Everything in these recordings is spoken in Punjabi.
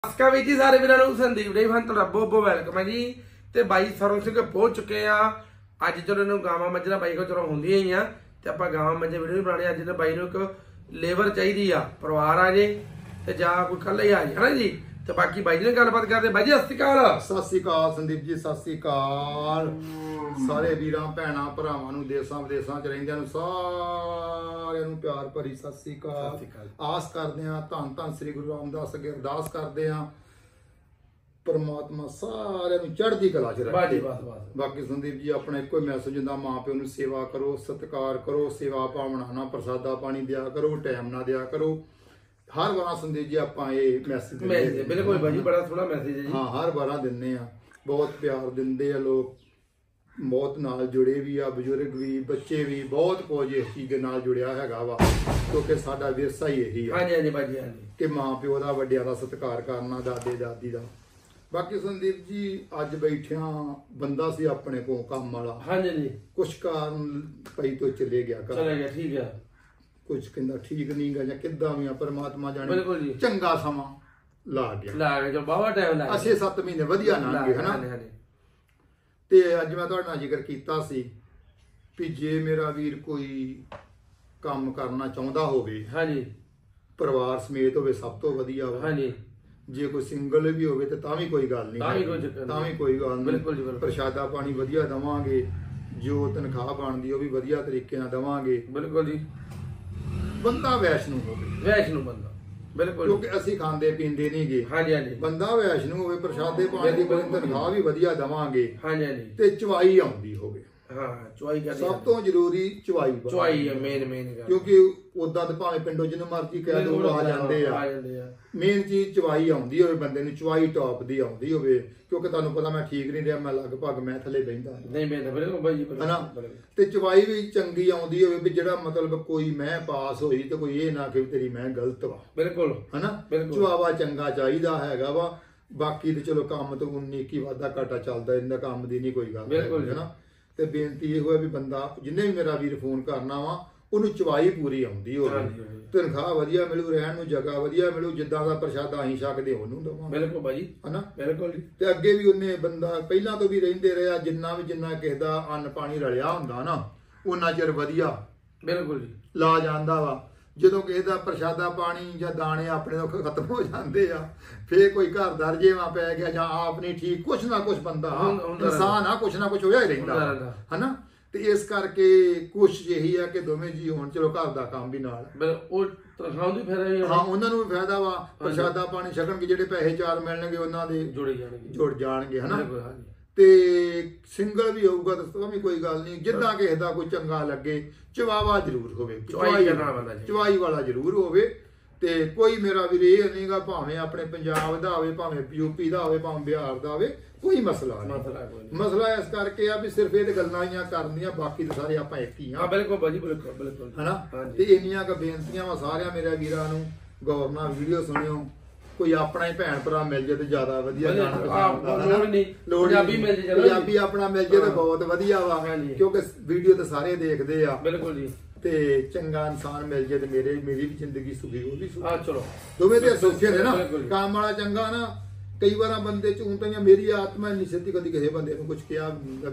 ਨਮਸਕਾਰ ਵੀਰ ਜੀ ਸਾਰੇ ਵੀਰਾਂ ਨੂੰ ਸੰਦੀਪ ਡੇ ਫਨ ਤੁਹਾਡਾ ਬਹੁਤ ਵੈਲਕਮ ਹੈ ਜੀ। ਤੇ ਬਾਈ ਸਰਵਨ ਸਿੰਘ ਪਹੁੰਚ ਚੁੱਕੇ ਆ। ਅੱਜ ਚਲੋ ਇਹਨੂੰ ਗਾਵਾਂ ਮੱਝਾਂ ਬਾਈ ਕੋਲ ਚਲੋ ਹੁੰਦੀਆਂ ਹੀ ਆ ਤੇ ਆਪਾਂ ਗਾਵਾਂ ਮੱਝਾਂ ਵੀਡੀਓ ਵੀ ਬਣਾਉਣੀ। ਅੱਜ ਤੇ ਬਾਈ ਨੂੰ ਇੱਕ ਲੇਬਰ ਚਾਹੀਦੀ ਆ, ਪਰਿਵਾਰ ਆ ਜੇ ਤੇ ਜਾਂ ਕੋਈ ਕੱਲਾ ਹੀ ਆ ਜੇ, ਹਨਾ ਜੀ। ਤੇ ਬਾਕੀ ਬਾਈ ਨਾਲ ਗੱਲਬਾਤ ਕਰਦੇ। ਬਾਈ ਜੀ ਸਤਿ ਸ਼੍ਰੀ ਅਕਾਲ ਸੰਦੀਪ ਜੀ, ਸਤਿ ਸ਼੍ਰੀ ਅਕਾਲ ਸਾਰੇ ਵੀਰਾਂ ਭੈਣਾਂ ਭਰਾਵਾਂ ਨੂੰ, ਦੇਸਾਂ ਵਿਦੇਸਾਂ ਚ ਰਹਿੰਦਿਆਂ ਨੂੰ ਸਾਰਿਆਂ ਨੂੰ ਪਿਆਰ ਭਰੀ ਸਤਿ ਸ਼੍ਰੀ ਅਕਾਲ। ਆਸ ਕਰਦੇ ਆ ਧੰਨ ਧੰਨ ਸ੍ਰੀ ਗੁਰੂ ਰਾਮਦਾਸ ਅੱਗੇ ਅਰਦਾਸ ਕਰਦੇ ਆ ਪਰਮਾਤਮਾ ਸਾਰਿਆਂ ਨੂੰ ਚੜ੍ਹਦੀ ਕਲਾ ਚ ਰੱਖੇ। ਬਾਕੀ ਸੰਦੀਪ ਜੀ ਆਪਣਾ ਇੱਕੋ ਹੀ ਮੈਸੇਜ ਹੁੰਦਾ, ਮਾਂ ਪਿਓ ਨੂੰ ਸੇਵਾ ਕਰੋ, ਸਤਿਕਾਰ ਕਰੋ, ਸੇਵਾ ਭਾਵਨਾ ਨਾਲ ਪ੍ਰਸਾਦਾ ਪਾਣੀ ਦਿਆ ਕਰੋ, ਟਾਈਮ ਨਾਲ ਦਿਆ ਕਰੋ। ਹਰ ਵਾਰ ਸੰਦੀਪ ਜੀ ਆਪਾਂ ਇਹ ਮੈਸੇਜ ਬਿਲਕੁਲ ਬਾਜੀ ਬੜਾ ਸੋਹਣਾ ਮੈਸੇਜ ਹੈ ਜੀ। ਹਾਂ ਹਰ ਵਾਰ ਦਿੰਦੇ ਆ, ਬਹੁਤ ਪਿਆਰ ਦਿੰਦੇ ਆ ਲੋਕ, ਬਹੁਤ ਨਾਲ ਜੁੜੇ ਵੀ ਆ, ਬਜ਼ੁਰਗ ਵੀ, ਬੱਚੇ ਵੀ, ਬਹੁਤ ਕੁਝ ਇਸ ਚੀਜ਼ ਦੇ ਨਾਲ ਜੁੜਿਆ ਹੈਗਾ ਵਾ ਕਿਉਂਕਿ ਸਾਡਾ ਵਿਰਸਾ ਹੀ ਇਹੀ ਆ। ਹਾਂਜੀ ਹਾਂਜੀ ਬਾਜੀ ਹਾਂਜੀ, ਕਿ ਮਾਂ ਪਿਓ ਦਾ, ਵੱਡਿਆਂ ਦਾ ਸਤਿਕਾਰ ਕਰਨਾ, ਦਾਦੇ ਦਾਦੀ ਦਾ। ਬਾਕੀ ਸੰਦੀਪ ਜੀ ਅੱਜ ਬੈਠਿਆ ਬੰਦਾ ਸੀ ਆਪਣੇ ਕੋਲ ਕੰਮ ਵਾਲਾ, ਹਾਂਜੀ ਜੀ, ਕੁਛ ਕਾਰਨ ਪਈ ਤੋਂ ਚਲੇ ਗਿਆ ਘਰ, ਚਲੇ ਗਿਆ, ਠੀਕ ਆ। ਕੁਛ ਕਹਿੰਦਾ ਠੀਕ ਨਹੀਂ ਗਾ ਜਾਂ ਕਿੱਦਾਂ ਵੀ ਆ, ਪਰਮਾਤਮਾ ਜਾਣੇ। ਬਿਲਕੁਲ ਜੀ, ਚੰਗਾ ਸਮਾਂ ਲਾ ਗਿਆ ਜੋ ਬਾਵਾ ਟਾਈਮ ਲਾ 6-7 ਮਹੀਨੇ ਵਧੀਆ ਲੰਘ ਗਏ ਹਨਾ। ਤੇ ਅੱਜ ਮੈਂ ਤੁਹਾਡੇ ਨਾਲ ਜ਼ਿਕਰ ਕੀਤਾ ਸੀ ਵੀ ਜੇ ਮੇਰਾ ਵੀਰ ਕੋਈ ਕੰਮ ਕਰਨਾ ਚਾਹੁੰਦਾ ਹੋਵੇ, ਹਾਂਜੀ, ਪਰਿਵਾਰ ਸਮੇਤ ਹੋਵੇ, ਸਭ ਤੋਂ ਵਧੀਆ ਵਾ। ਹਾਂਜੀ, ਜੇ ਕੋਈ ਸਿੰਗਲ ਵੀ ਹੋਵੇ ਤਾਂ ਵੀ ਕੋਈ ਗੱਲ ਨਹੀਂ, ਤਾਂ ਵੀ ਕੋਈ ਗੱਲ ਨਹੀਂ। ਪ੍ਰਸ਼ਾਦਾ ਪਾਣੀ ਵਧੀਆ ਦਵਾਂਗੇ, ਜੋ ਤਨਖਾਹ ਬਣਦੀ ਉਹ ਵੀ ਵਧੀਆ ਤਰੀਕੇ ਨਾਲ ਦਵਾਂਗੇ। ਬਿਲਕੁਲ ਜੀ, ਬੰਦਾ ਵੈਸ਼ਨੂੰ ਹੋਵੇ, ਵੈਸ਼ਨੂੰ ਬੰਦਾ ਬਿਲਕੁਲ, ਕਿਉਂਕਿ ਅਸੀਂ ਖਾਂਦੇ ਪੀਂਦੇ ਨਹੀਂ ਗੇ। ਹਾਂਜੀ ਹਾਂਜੀ, ਬੰਦਾ ਵੈਸ਼ਨੂੰ ਹੋਵੇ, ਪ੍ਰਸ਼ਾਦੇ ਪਾਣੀ ਦੀ ਤਨਖਾਹ ਵੀ ਵਧੀਆ ਦਵਾਂਗੇ। ਹਾਂਜੀ ਹਾਂਜੀ, ਤੇ ਚਵਾਈ ਆਉਂਦੀ ਹੋਵੇ। ਹਾਂ ਚਵਾਈ ਕਰਨੀ ਸਭ ਤੋਂ ਜ਼ਰੂਰੀ ਚਵਾਈ ਹੈ, ਮੇਨ ਕਿਉਂਕਿ ਉਦਾਂ ਤਾਂ ਭਾਵੇਂ ਪਿੰਡੋਂ ਜਿਹਨੂੰ ਮਰਜ਼ੀ ਕਹਿ ਦੋ ਆ ਜਾਂਦੇ ਆ। ਮੇਨ ਚੀਜ਼ ਚਵਾਈ ਆਉਂਦੀ ਹੋਵੇ ਬੰਦੇ ਨੂੰ, ਚਵਾਈ ਟੌਪ ਦੀ ਆਉਂਦੀ ਹੋਵੇ। ਕਿਉਂਕਿ ਤੁਹਾਨੂੰ ਪਤਾ ਮੈਂ ਠੀਕ ਨਹੀਂ ਰਿਹਾ, ਮੈਂ ਲਗਭਗ ਮੈਂ ਥੱਲੇ ਬਹਿੰਦਾ ਨਹੀਂ ਬਿਲਕੁਲ ਬਾਈ ਜੀ ਹਨਾ। ਤੇ ਚਵਾਈ ਵੀ ਚੰਗੀ ਆਉਂਦੀ ਹੋਵੇ ਵੀ ਜਿਹੜਾ ਮਤਲਬ ਕੋਈ ਮੈਂ ਪਾਸ ਹੋਈ ਤੇ ਕੋਈ ਇਹ ਨਾ ਕਿ ਤੇਰੀ ਮੈਂ ਗਲਤ ਵਾ। ਬਿਲਕੁਲ ਹਨਾ, ਚਵਾਵਾ ਚੰਗਾ ਚਾਹੀਦਾ ਹੈਗਾ ਵਾ। ਬਾਕੀ ਤੇ ਚਲੋ ਕੰਮ ਤੋਂ 19 ਵਾਧਾ ਘਾਟਾ ਚੱਲਦਾ, ਇਹਨਾਂ ਕੰਮ ਦੀ ਨਹੀਂ ਕੋਈ ਗੱਲ ਹਨਾ। ਤੇ ਬੇਨਤੀ ਇਹ ਹੋਇਆ ਵੀ ਬੰਦਾ ਜਿੰਨੇ ਵੀ ਮੇਰਾ ਵੀਰ ਫੋਨ ਕਰਨਾ ਵਾ ਉਹਨੂੰ ਚਵਾਈ ਪੂਰੀ ਆਉਂਦੀ ਹੋਵੇ, ਤਨਖਾਹ ਵਧੀਆ ਮਿਲੂ, ਰਹਿਣ ਨੂੰ ਜਗ੍ਹਾ ਵਧੀਆ ਮਿਲੂ, ਜਿੱਦਾਂ ਦਾ ਪ੍ਰਸ਼ਾਦਾ ਅਸੀਂ ਛਕਦੇ ਉਹਨੂੰ ਦਵਾਂਗੇ। ਬਿਲਕੁਲ ਬਾਜੀ ਹਨਾ, ਬਿਲਕੁਲ ਜੀ। ਤੇ ਅੱਗੇ ਵੀ ਉਹਨੇ ਬੰਦਾ ਪਹਿਲਾਂ ਤੋਂ ਵੀ ਰਹਿੰਦੇ ਰਿਹਾ, ਜਿੰਨਾ ਕਿਸੇ ਦਾ ਅੰਨ ਪਾਣੀ ਰਲਿਆ ਹੁੰਦਾ ਨਾ ਉਹਨਾਂ ਚਿਰ ਵਧੀਆ ਬਿਲਕੁਲ ਜੀ ਲਾ ਜਾਂਦਾ ਵਾ। ਜਦੋਂ ਕਿਸੇ ਦਾ ਪ੍ਰਸ਼ਾਦਾ ਪਾਣੀ ਜਾਂ ਦਾਣੇ ਆਪਣੇ ਤੋਂ ਖਤਮ ਹੋ ਜਾਂਦੇ ਆ, ਫੇਰ ਕੋਈ ਘਰ ਦਾ ਰਜੇਵਾ ਪੈ ਗਿਆ ਜਾਂ ਆਪ ਨਹੀਂ ਠੀਕ, ਕੁਛ ਨਾ ਕੁਛ ਬੰਦਾ ਇਨਸਾਨ ਆ, ਕੁਛ ਨਾ ਕੁਛ ਹੋਇਆ ਹੀ ਰਹਿੰਦਾ ਹਨਾ। ਤੇ ਇਸ ਕਰਕੇ ਕੋਸ਼ਿਸ਼ ਇਹੀ ਆ ਕਿ ਦੋਵੇਂ ਜੀ ਹੋਣ, ਚਲੋ ਘਰ ਦਾ ਕੰਮ ਵੀ ਨਾਲ, ਉਹ ਤਨਖਾਹ ਦੀ ਫਾਇਦਾ ਹਾਂ ਉਹਨਾਂ ਨੂੰ ਵੀ ਫਾਇਦਾ ਵਾ, ਪ੍ਰਸ਼ਾਦਾ ਪਾਣੀ ਛਕਣਗੇ, ਜਿਹੜੇ ਪੈਸੇ ਚਾਰ ਮਿਲਣਗੇ ਉਹਨਾਂ ਦੇ ਜੁੜ ਜਾਣਗੇ ਹਨਾ। ਤੇ ਸਿੰਗਲ ਵੀ ਹੋਊਗਾ ਤਾਂ ਵੀ ਕੋਈ ਗੱਲ ਨਹੀਂ, ਜਿੱਦਾਂ ਕਿਸੇ ਦਾ ਕੋਈ ਚੰਗਾ ਲੱਗੇ, ਚਵਾਵਾ ਜ਼ਰੂਰ ਹੋਵੇ, ਚਵਾਈ ਵਾਲਾ ਜ਼ਰੂਰ ਹੋਵੇ। ਤੇ ਕੋਈ ਮੇਰਾ ਵੀਰ ਇਹ ਨਹੀਂਗਾ ਭਾਵੇਂ ਆਪਣੇ ਪੰਜਾਬ ਦਾ ਹੋਵੇ, ਭਾਵੇਂ ਯੂਪੀ ਦਾ ਹੋਵੇ, ਭਾਵੇਂ ਬਿਹਾਰ ਦਾ ਹੋਵੇ, ਕੋਈ ਮਸਲਾ ਨਹੀਂ। ਮਸਲਾ ਇਸ ਕਰਕੇ ਆ ਵੀ ਸਿਰਫ ਇਹ ਗੱਲਾਂ ਹੀ ਕਰਨੀਆਂ, ਬਾਕੀ ਤਾਂ ਸਾਰੇ ਆਪਾਂ ਇੱਕ ਹੀ ਆ। ਬਿਲਕੁਲ ਬਾਜੀ, ਬਿਲਕੁਲ ਹਨਾ। ਤੇ ਇੰਨੀਆਂ ਕੁ ਬੇਨਤੀਆਂ ਵਾ ਸਾਰਿਆਂ ਮੇਰੇ ਵੀਰਾਂ ਨੂੰ, ਗੌਰ ਨਾਲ ਵੀਡੀਓ ਸੁਣਿਓ। ਕੋਈ ਆਪਣਾ ਹੀ ਭੈਣ ਭਰਾ ਮਿਲ ਜੇ ਤੇ ਜ਼ਿਆਦਾ ਵਧੀਆ, ਪੰਜਾਬੀ ਆਪਣਾ ਮਿਲ ਜੇ ਤੇ ਬਹੁਤ ਵਧੀਆ ਵਾ, ਕਿਉਂਕਿ ਵੀਡੀਓ ਤੇ ਸਾਰੇ ਦੇਖਦੇ ਆ। ਬਿਲਕੁਲ ਜੀ। ਤੇ ਚੰਗਾ ਇਨਸਾਨ ਮਿਲ ਜੇ ਤੇ ਮੇਰੀ ਵੀ ਜ਼ਿੰਦਗੀ ਸੁਖੀ, ਉਹ ਵੀ ਸੁਖੀ, ਚਲੋ ਦੋਵੇਂ ਤੇ ਸੌਖੇ ਨੇ ਨਾ। ਕੰਮ ਵਾਲਾ ਚੰਗਾ ਨਾ, ਕਈ ਵਾਰ ਬੰਦੇ ਚ ਤਾਂ ਮੇਰੀ ਆਤਮਾ ਨਹੀਂ ਸਿੱਧੀ ਕਦੀ ਕਿਸੇ ਬੰਦੇ ਨੂੰ ਕੁਝ ਕਿਹਾ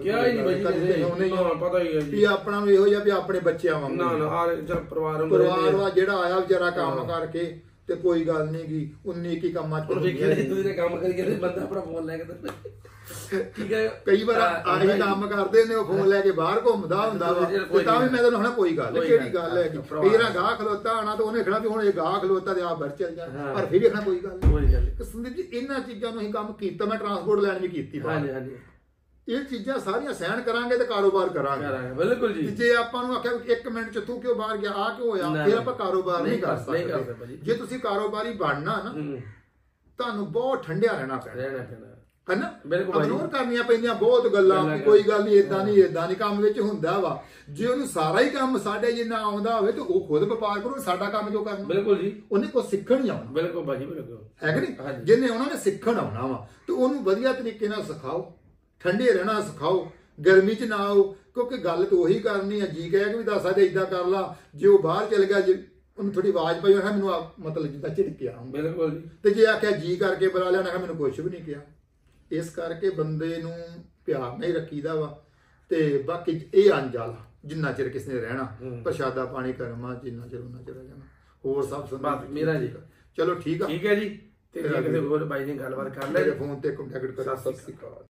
ਵੀ ਆਪਣਾ ਨੂੰ ਇਹੋ ਜਿਹਾ ਵੀ ਆਪਣੇ ਬੱਚਿਆਂ ਵਾਂਗੂ ਪਰਿਵਾਰ ਵਾ ਜਿਹੜਾ ਆਇਆ ਵਿਚਾਰਾ ਕੰਮ ਕਰਕੇ ਤੇ ਕੋਈ ਗੱਲ ਨਹੀਂ ਗੀ 19 ਕੰਮਾਂ ਚ ਕੰਮ ਕਰੀ ਬੰਦਾ ਆਪਣਾ ਫੋਨ ਲੈ ਕੇ ਕਈ ਵਾਰ ਆਹੀ ਕੰਮ ਕਰਦੇ ਨੇ, ਉਹ ਫੋਨ ਲੈ ਕੇ ਬਾਹਰ ਘੁੰਮਦਾ ਹੁੰਦਾ ਵਾ, ਤਾਂ ਵੀ ਮੈਂ ਤੈਨੂੰ ਹੁਣ ਕੋਈ ਗੱਲ ਕਿਹੜੀ ਗੱਲ ਹੈ ਕਿ ਇਹਦਾ ਗਾਹ ਖਲੋਤਾ ਆਣਾ ਤਾਂ ਉਹਨੇ ਖੜਾ ਵੀ ਹੁਣ ਇਹ ਗਾਹ ਖਲੋਤਾ ਤੇ ਆਪ ਬੜ ਚੱਲ ਜਾ, ਪਰ ਫਿਰ ਦੇਖਣਾ ਕੋਈ ਗੱਲ ਨਹੀਂ। ਸੰਦੀਪ ਜੀ ਇਹਨਾਂ ਚੀਜ਼ਾਂ ਨੂੰ ਅਸੀਂ ਕੰਮ ਕੀਤਾ, ਮੈਂ ਟਰਾਂਸਪੋਰਟ ਲਾਈਨ ਵੀ ਕੀਤੀ। ਇਹ ਚੀਜ਼ਾਂ ਸਾਰੀਆਂ ਸਹਿਣ ਕਰਾਂਗੇ ਤੇ ਕਾਰੋਬਾਰ ਕਰਾਂਗੇ। ਬਿਲਕੁਲ ਜੀ। ਜੇ ਆਪਾਂ ਨੂੰ ਆਖਿਆ 1 ਮਿੰਟ ਚ ਤੂੰ ਕਿਉਂ ਬਾਹਰ ਗਿਆ, ਆ ਕਿਉਂ ਹੋਇਆ, ਫਿਰ ਆਪਾਂ ਕਾਰੋਬਾਰ ਨਹੀਂ ਕਰ ਸਕਦੇ। ਜੇ ਤੁਸੀਂ ਕਾਰੋਬਾਰੀ ਬਣਨਾ ਨਾ, ਤੁਹਾਨੂੰ ਬਹੁਤ ਠੰਡਿਆ ਰਹਿਣਾ ਪੈਣਾ ਹਨਾ, ਇਗਨੋਰ ਕਰਨੀਆਂ ਪੈਂਦੀਆਂ ਬਹੁਤ ਗੱਲਾਂ, ਕੋਈ ਗੱਲ ਨਹੀਂ ਏਦਾਂ ਨਹੀਂ ਕੰਮ ਵਿੱਚ ਹੁੰਦਾ ਵਾ। ਜੇ ਉਹਨੂੰ ਸਾਰਾ ਹੀ ਕੰਮ ਸਾਡੇ ਜਿੰਨਾ ਆਉਂਦਾ ਹੋਵੇ ਤੇ ਉਹ ਖੁਦ ਵਪਾਰ ਕਰੋ, ਸਾਡਾ ਕੰਮ ਕਿਉਂ ਕਰਨਾ। ਬਿਲਕੁਲ ਜੀ। ਉਹਨੇ ਕੁਝ ਸਿੱਖਣ ਹੀ ਆਉਣਾ। ਬਿਲਕੁਲ ਬਾਜੀ, ਬਿਲਕੁਲ ਹੈ ਕਿ ਨਹੀਂ। ਜਿਹਨੇ ਉਹਨਾਂ ਨੇ ਸਿੱਖਣ ਆਉਣਾ ਵਾ ਤੇ ਉਹਨੂੰ ਵਧੀਆ ਤਰੀਕੇ ਨਾਲ ਸਿਖਾਓ, ਠੰਡੇ ਰਹਿਣਾ ਸਿਖਾਓ, ਗਰਮੀ ਚ ਨਾ ਆਓ, ਕਿਉਂਕਿ ਗੱਲ ਤਾਂ ਉਹੀ ਕਰਨੀ ਹੈ। ਜੀ ਕਹਿ ਕੇ ਵੀ ਦੱਸ ਸਕਦੇ ਏਦਾਂ ਕਰ ਲਾ, ਜੇ ਉਹ ਬਾਹਰ ਚਲ ਗਿਆ ਉਹਨੂੰ ਥੋੜੀ ਆਵਾਜ਼ ਪਾਈ ਉਹਨੇ ਮੈਨੂੰ ਮਤਲਬ ਜਿੱਦਾਂ ਝਿੜਕਿਆ। ਬਿਲਕੁਲ ਜੀ। ਤੇ ਜੇ ਆਖਿਆ ਜੀ ਕਰਕੇ ਬੁਲਾ ਲਿਆ ਨਾ ਮੈਨੂੰ ਕੁਝ ਵੀ ਨਹੀਂ ਕਿਹਾ। ਇਸ ਕਰਕੇ ਬੰਦੇ ਨੂੰ ਪਿਆਰ ਨਾਲ ਹੀ ਰੱਖੀਦਾ ਵਾ। ਤੇ ਬਾਕੀ ਇਹ ਅੰਜਾਲਾ ਜਿੰਨਾ ਚਿਰ ਕਿਸੇ ਨੇ ਰਹਿਣਾ, ਪ੍ਰਸ਼ਾਦਾ ਪਾਣੀ ਕਰਮਾ ਜਿੰਨਾ ਚਿਰ ਉਹਨਾਂ ਚਿਰ ਜਾਣਾ, ਹੋਰ ਸਭ ਮੇਰਾ ਜੀ। ਚਲੋ ਠੀਕ ਆ, ਠੀਕ ਹੈ ਜੀ। ਤੇ ਕਿਸੇ ਹੋਰ ਬਾਈ ਨੇ ਗੱਲਬਾਤ ਕਰ ਲੈ, ਫੋਨ ਤੇ ਕੰਟੈਕਟ ਕਰੋ। ਸਤਿ ਸ਼੍ਰੀ ਅਕਾਲ।